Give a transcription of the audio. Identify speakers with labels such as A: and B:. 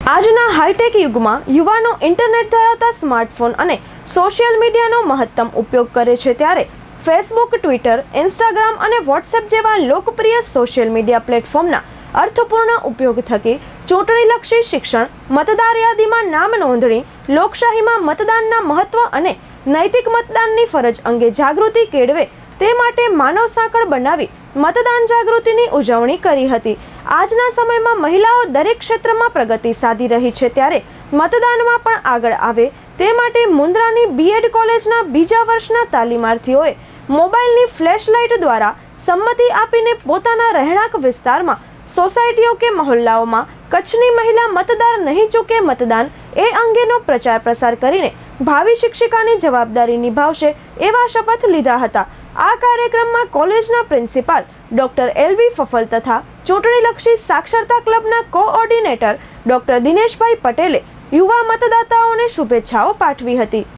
A: આજના હાઈટેક યુગમાં યુવાનો ઇન્ટરનેટ ધરાવતા સ્માર્ટફોન અને સોશિયલ મીડિયાનો મહત્તમ ઉપયોગ કરે છે, ત્યારે ફેસબુક, ટ્વિટર, ઇન્સ્ટાગ્રામ અને વોટ્સએપ જેવા લોકપ્રિય સોશિયલ મીડિયા પ્લેટફોર્મના અર્થપૂર્ણ ઉપયોગ થકી ચૂંટણીલક્ષી શિક્ષણ, મતદાર યાદીમાં નામ નોંધણી, લોકશાહીમાં મતદાનના મહત્વ અને નૈતિક મતદાનની ફરજ અંગે જાગૃતિ કેળવે તે માટે માનવ સાંકળ બનાવી મતદાન જાગૃતિની ઉજવણી કરી હતી। આજના સમયમાં મહિલાઓ દરેક ક્ષેત્રમાં પ્રગતિ સાધી રહી છે, ત્યારે મતદાનમાં પણ આગળ આવે તે માટે મુન્દ્રાની બીએડ કોલેજના બીજા વર્ષના તાલીમાર્થીઓએ મોબાઈલની ફ્લેશ લાઇટ દ્વારા સંમતિ આપીને પોતાના રહેણાંક વિસ્તારમાં, સોસાયટીઓ કે મહોલ્લાઓમાં કચ્છની મહિલા મતદાર નહીં ચૂકે મતદાન એ અંગેનો પ્રચાર પ્રસાર કરીને ભાવિ શિક્ષિકાની જવાબદારી નિભાવશે એવા શપથ લીધા હતા। આ કાર્યક્રમમાં કોલેજના પ્રિન્સિપાલ ડોક્ટર એલવી ફફલ તથા ચૂંટણીલક્ષી સાક્ષરતા ક્લબના કોઓર્ડિનેટર ડોક્ટર દિનેશભાઈ પટેલે યુવા મતદાતાઓને શુભેચ્છાઓ પાઠવી હતી।